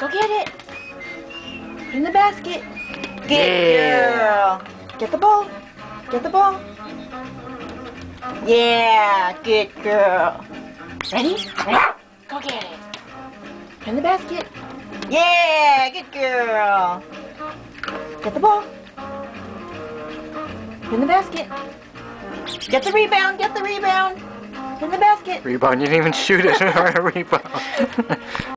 Go get it. Put it in the basket. Good girl. Get the ball. Get the ball. Yeah, good girl. Ready? Ready? Go get it. Put it in the basket. Yeah, good girl. Get the ball. Put it in the basket. Get the rebound. Get the rebound. Put it in the basket. Rebound. You didn't even shoot it. Rebound.